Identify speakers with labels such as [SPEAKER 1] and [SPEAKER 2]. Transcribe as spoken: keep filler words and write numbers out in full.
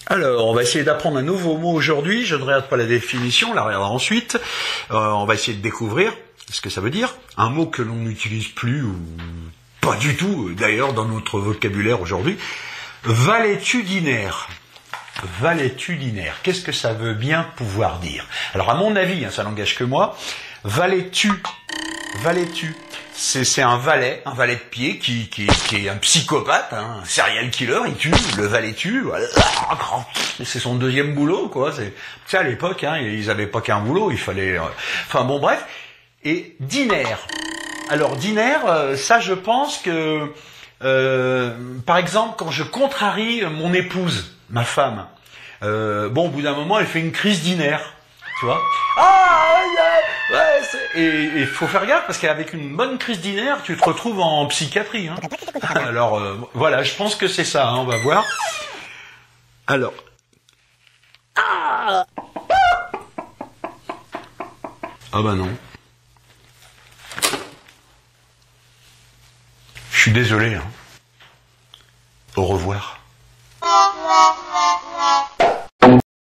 [SPEAKER 1] Alors, on va essayer d'apprendre un nouveau mot aujourd'hui. Je ne regarde pas la définition, on la regardera ensuite. Euh, on va essayer de découvrir ce que ça veut dire. Un mot que l'on n'utilise plus, ou pas du tout, d'ailleurs, dans notre vocabulaire aujourd'hui. Valétudinaire. Valétudinaire. Qu'est-ce que ça veut bien pouvoir dire? Alors, à mon avis, hein, ça n'engage que moi, valétu, valétu. C'est un valet, un valet de pied qui, qui, qui est un psychopathe, hein, un serial killer, il tue, le valet tue, voilà. C'est son deuxième boulot, quoi. Tu sais, à l'époque, hein, ils avaient pas qu'un boulot, il fallait... Euh... Enfin bon, bref. Et dinaire. Alors, dinaire, euh, ça je pense que... Euh, par exemple, quand je contrarie mon épouse, ma femme, euh, bon, au bout d'un moment, elle fait une crise dinaire. Tu vois? Ah, ouais, ouais, et il faut faire gaffe parce qu'avec une bonne crise dinaire, tu te retrouves en psychiatrie. Hein. Alors, euh, voilà, je pense que c'est ça, hein, on va voir. Alors. Ah, ah bah non. Je suis désolé. Hein. Au revoir.